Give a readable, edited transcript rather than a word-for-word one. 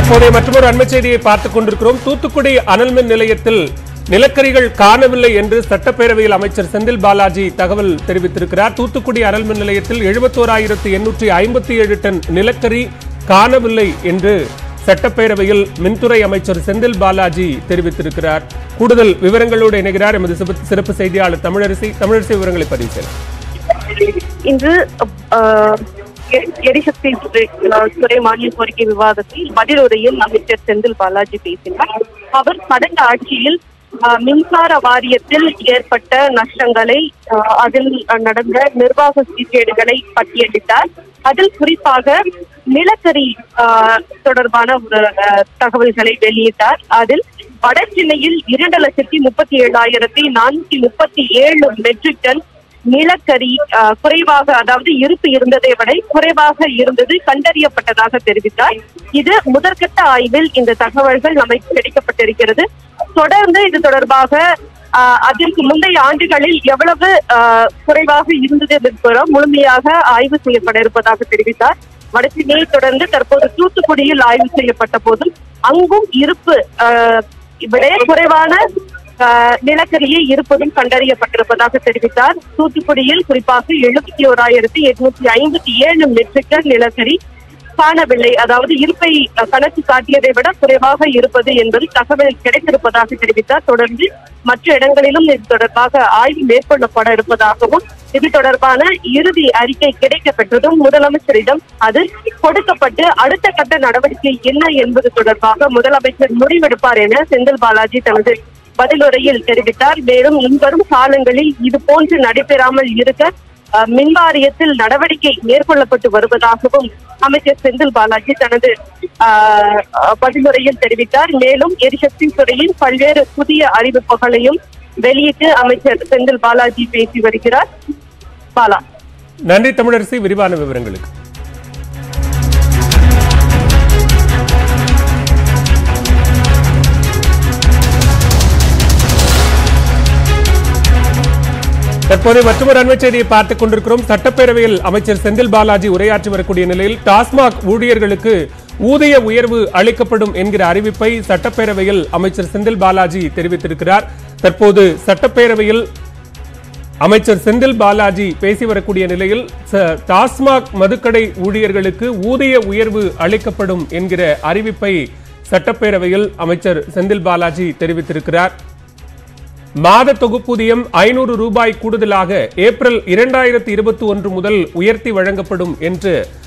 தற்போதைய மற்றொரு அண்மை செய்தியை பார்த்துக் கொண்டிருக்கிறோம். தூத்துக்குடி அனல் மின் நிலையத்தில் நிலக்கரிகள் காணவில்லை என்று சட்டப்பேரவையில் அமைச்சர் செந்தில் பாலாஜி தகவல் தெரிவித்திருக்கிறார். தூத்துக்குடி அனல் மின் நிலையத்தில் 71,857 டன் நிலக்கரி காணவில்லை என்று சட்டப்பேரவையில் மின்துறை அமைச்சர் செந்தில் பாலாஜி தெரிவித்திருக்கிறார். கூடுதல் விவரங்களோடு இணைகிறார் எமது சிறப்பு செய்தியாளர் தமிழரசி. விவரங்களை பதிவு செய்யலாம். இன்று எரிசக்தி துறை மானிய கோரிக்கை விவாதத்தில் பதிலுரையில் அமைச்சர் செந்தில் பாலாஜி பேசினார். அவர் கடந்த ஆட்சியில் மின்சார வாரியத்தில் ஏற்பட்ட நஷ்டங்களை, அதில் நடந்த நிர்வாக சீர்கேடுகளை பட்டியலிட்டார். அதில் குறிப்பாக நிலக்கரி தொடர்பான ஒரு தகவல்களை வெளியிட்டார். அதில் வட சென்னையில் 2,37,437 மெட்ரிக் டன் நிலக்கரி குறைவாக, அதாவது இருப்பு இருந்ததை விட குறைவாக இருந்தது கண்டறியப்பட்டதாக தெரிவித்தார். இது முதற்கட்ட ஆய்வில் இந்த தகவல்கள் நமக்கு கிடைக்கப்பட்டிருக்கிறது. தொடர்ந்து இது தொடர்பாக அதற்கு முந்தைய ஆண்டுகளில் எவ்வளவு குறைவாக இருந்தது என்பது முழுமையாக ஆய்வு செய்யப்பட இருப்பதாக தெரிவித்தார். வடசென்னையை தொடர்ந்து தற்போது தூத்துக்குடியில் ஆய்வு செய்யப்பட்ட போதும் அங்கும் இருப்பு விட குறைவான நிலக்கரியை இருப்பதும் கண்டறியப்பட்டிருப்பதாக தெரிவித்தார். தூத்துக்குடியில் குறிப்பாக 71,857 மெட்ரிக் டன் நிலக்கரி காணவில்லை, அதாவது இருப்பை கணக்கு காட்டியதை விட குறைவாக இருப்பது என்பது தகவல் கிடைத்திருப்பதாக தெரிவித்தார். தொடர்ந்து மற்ற இடங்களிலும் இது தொடர்பாக ஆய்வு மேற்கொள்ளப்பட இருப்பதாகவும், இது தொடர்பான இறுதி அறிக்கை கிடைக்கப்பெற்றதும் முதலமைச்சரிடம் அது கொடுக்கப்பட்டு அடுத்த கட்ட நடவடிக்கை என்ன என்பது தொடர்பாக முதலமைச்சர் முடிவெடுப்பார் என செந்தில் பாலாஜி தனது பதிலுரையில் தெரிவித்தார். மேலும் இன்வரும் காலங்களில் இது போன்று நடைபெறாமல் இருக்க மின்வாரியத்தில் நடவடிக்கை மேற்கொள்ளப்பட்டு வருவதாகவும் அமைச்சர் செந்தில் பாலாஜி தனது பதிலுரையில் தெரிவித்தார். மேலும் எரிசக்தி துறையின் பல்வேறு புதிய அறிவிப்புகளையும் வெளியிட்டு அமைச்சர் செந்தில் பாலாஜி பேசி வருகிறார். பாலா, நன்றி தமிழரசி, விரிவான விவரங்களுக்கு. தற்போது மற்றொரு அண்மை செய்தியை பார்த்துக் கொண்டிருக்கிறோம். சட்டப்பேரவையில் அமைச்சர் செந்தில் பாலாஜி உரையாற்றி வரக்கூடிய நிலையில் டாஸ்மாக் ஊழியர்களுக்கு ஊதிய உயர்வு அளிக்கப்படும் என்கிற அறிவிப்பை சட்டப்பேரவையில் அமைச்சர் செந்தில் பாலாஜி தெரிவித்திருக்கிறார். தற்போது சட்டப்பேரவையில் அமைச்சர் செந்தில் பாலாஜி பேசி வரக்கூடிய நிலையில் டாஸ்மாக் மதுக்கடை ஊழியர்களுக்கு ஊதிய உயர்வு அளிக்கப்படும் என்கிற அறிவிப்பை சட்டப்பேரவையில் அமைச்சர் செந்தில் பாலாஜி தெரிவித்திருக்கிறார். மாத தொகுப்பூதியம் 500 ரூபாய் கூடுதலாக ஏப்ரல் 2021 முதல் உயர்த்தி வழங்கப்படும் என்று